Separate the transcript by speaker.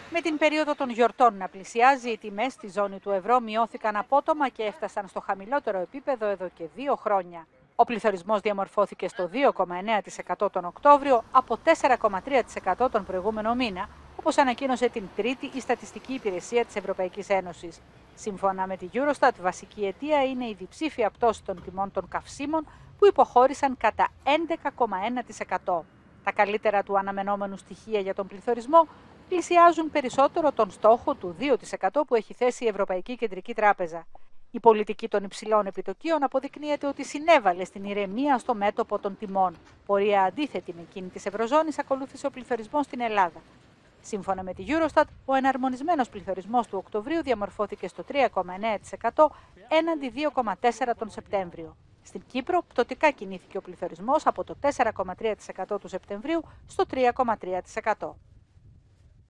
Speaker 1: Με την περίοδο των γιορτών να πλησιάζει, οι τιμές στη ζώνη του ευρώ μειώθηκαν απότομα και έφτασαν στο χαμηλότερο επίπεδο εδώ και 2 χρόνια. Ο πληθωρισμός διαμορφώθηκε στο 2,9% τον Οκτώβριο από 4,3% τον προηγούμενο μήνα, όπως ανακοίνωσε την Τρίτη η Στατιστική Υπηρεσία της Ευρωπαϊκής Ένωσης. Σύμφωνα με τη Eurostat, βασική αιτία είναι η διψήφια πτώση των τιμών των καυσίμων που υποχώρησαν κατά 11,1%. Τα καλύτερα του αναμενόμενου στοιχεία για τον πληθωρισμό πλησιάζουν περισσότερο τον στόχο του 2% που έχει θέσει η Ευρωπαϊκή Κεντρική Τράπεζα. Η πολιτική των υψηλών επιτοκίων αποδεικνύεται ότι συνέβαλε στην ηρεμία στο μέτωπο των τιμών. Πορεία αντίθετη με εκείνη της Ευρωζώνης ακολούθησε ο πληθωρισμός στην Ελλάδα. Σύμφωνα με τη Eurostat, ο εναρμονισμένος πληθωρισμός του Οκτωβρίου διαμορφώθηκε στο 3,9% έναντι 2,4% τον Σεπτέμβριο. Στην Κύπρο, πτωτικά κινήθηκε ο πληθωρισμός από το 4,3% του Σεπτεμβρίου στο 3,3%.